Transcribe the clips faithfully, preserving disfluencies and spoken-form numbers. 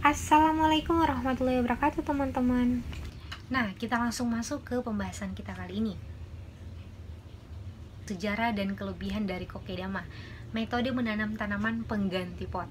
Assalamualaikum warahmatullahi wabarakatuh teman-teman. Nah, kita langsung masuk ke pembahasan kita kali ini. Sejarah dan kelebihan dari kokedama, metode menanam tanaman pengganti pot.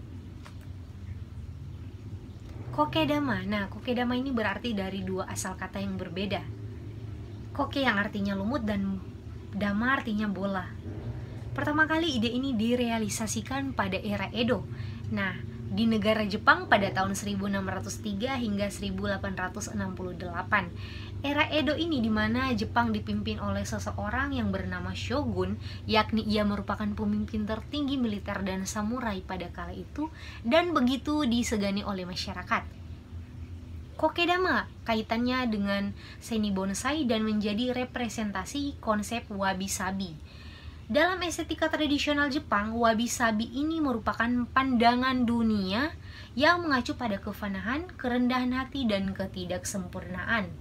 Kokedama, nah kokedama ini berarti dari dua asal kata yang berbeda. Koke yang artinya lumut dan dama artinya bola. Pertama kali ide ini direalisasikan pada era Edo. Nah, di negara Jepang pada tahun seribu enam ratus tiga hingga seribu delapan ratus enam puluh delapan. Era Edo ini di mana Jepang dipimpin oleh seseorang yang bernama Shogun, yakni ia merupakan pemimpin tertinggi militer dan samurai pada kala itu dan begitu disegani oleh masyarakat. Kokedama kaitannya dengan seni bonsai dan menjadi representasi konsep wabi-sabi. Dalam estetika tradisional Jepang, wabi-sabi ini merupakan pandangan dunia yang mengacu pada kefanahan, kerendahan hati, dan ketidaksempurnaan.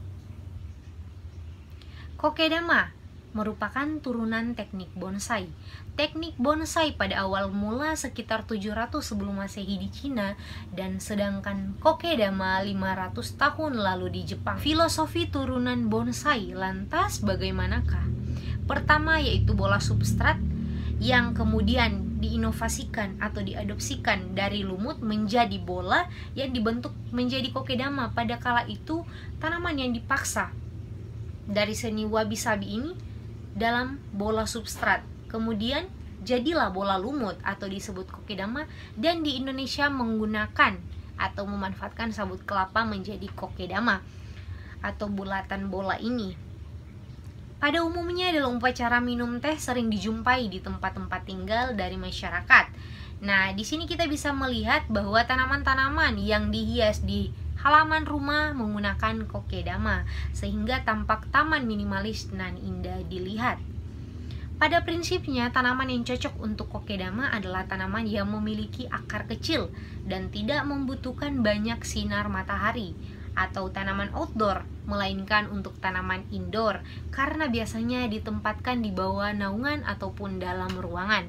Kokedama merupakan turunan teknik bonsai. Teknik bonsai pada awal mula sekitar tujuh ratus sebelum Masehi di Cina, dan sedangkan kokedama lima ratus tahun lalu di Jepang. Filosofi turunan bonsai lantas bagaimanakah? Pertama yaitu bola substrat yang kemudian diinovasikan atau diadopsikan dari lumut menjadi bola yang dibentuk menjadi kokedama. Pada kala itu tanaman yang dipaksa dari seni wabi-sabi ini dalam bola substrat, kemudian jadilah bola lumut atau disebut kokedama, dan di Indonesia menggunakan atau memanfaatkan sabut kelapa menjadi kokedama atau bulatan bola ini. Pada umumnya dalam upacara minum teh sering dijumpai di tempat-tempat tinggal dari masyarakat. Nah, di sini kita bisa melihat bahwa tanaman-tanaman yang dihias di halaman rumah menggunakan kokedama sehingga tampak taman minimalis dan indah dilihat. Pada prinsipnya, tanaman yang cocok untuk kokedama adalah tanaman yang memiliki akar kecil dan tidak membutuhkan banyak sinar matahari, atau tanaman outdoor, melainkan untuk tanaman indoor karena biasanya ditempatkan di bawah naungan ataupun dalam ruangan.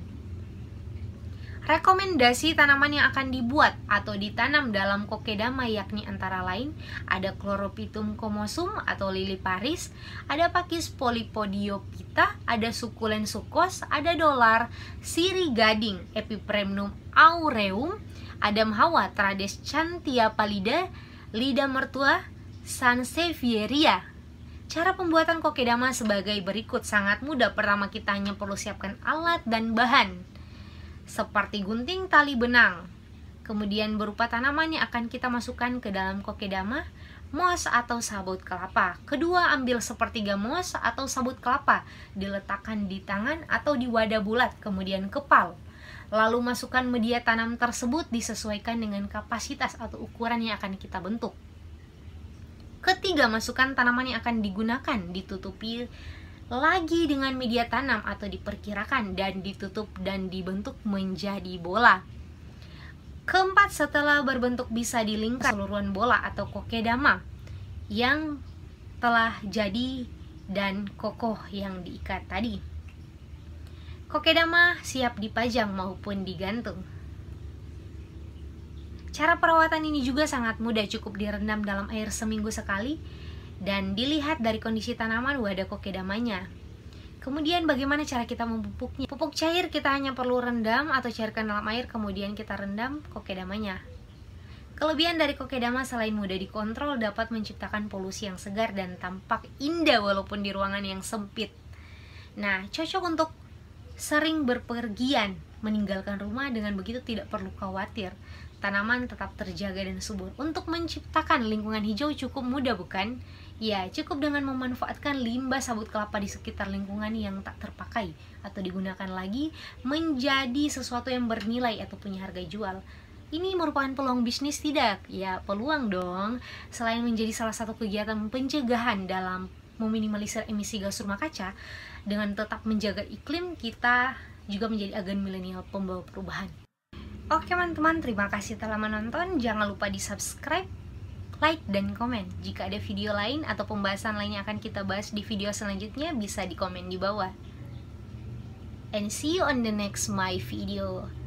Rekomendasi tanaman yang akan dibuat atau ditanam dalam kokedama yakni antara lain ada Chlorophytum comosum atau lili Paris, ada Pakis polypodiophyta, ada Succulent sucos, ada Dolar, Siri gading, Epipremnum aureum, ada Hawa Tradescantia pallida, Lidah mertua, Sansevieria. Cara pembuatan kokedama sebagai berikut, sangat mudah. Pertama, kita hanya perlu siapkan alat dan bahan seperti gunting tali benang, kemudian berupa tanaman yang akan kita masukkan ke dalam kokedama, moss atau sabut kelapa. Kedua, ambil sepertiga moss atau sabut kelapa, diletakkan di tangan atau di wadah bulat, kemudian kepal. Lalu masukkan media tanam tersebut disesuaikan dengan kapasitas atau ukuran yang akan kita bentuk. Ketiga, masukkan tanaman yang akan digunakan, ditutupi lagi dengan media tanam atau diperkirakan dan ditutup dan dibentuk menjadi bola. Keempat, setelah berbentuk bisa dilingkar keseluruhan bola atau kokedama yang telah jadi dan kokoh yang diikat tadi. Kokedama siap dipajang maupun digantung. Cara perawatan ini juga sangat mudah, cukup direndam dalam air seminggu sekali dan dilihat dari kondisi tanaman wadah kokedamanya. Kemudian bagaimana cara kita memupuknya? Pupuk cair kita hanya perlu rendam atau cairkan dalam air, kemudian kita rendam kokedamanya. Kelebihan dari kokedama selain mudah dikontrol, dapat menciptakan polusi yang segar dan tampak indah walaupun di ruangan yang sempit. Nah, cocok untuk sering berpergian meninggalkan rumah, dengan begitu tidak perlu khawatir, tanaman tetap terjaga dan subur. Untuk menciptakan lingkungan hijau cukup mudah, bukan? Ya, cukup dengan memanfaatkan limbah sabut kelapa di sekitar lingkungan yang tak terpakai atau digunakan lagi menjadi sesuatu yang bernilai atau punya harga jual. Ini merupakan peluang bisnis tidak? Ya, peluang dong. Selain menjadi salah satu kegiatan pencegahan dalam meminimalisir emisi gas rumah kaca, dengan tetap menjaga iklim, kita juga menjadi agen milenial pembawa perubahan. Oke teman-teman, terima kasih telah menonton. Jangan lupa di subscribe, like, dan komen. Jika ada video lain atau pembahasan lain yang akan kita bahas di video selanjutnya, bisa di komen di bawah. And see you on the next my video.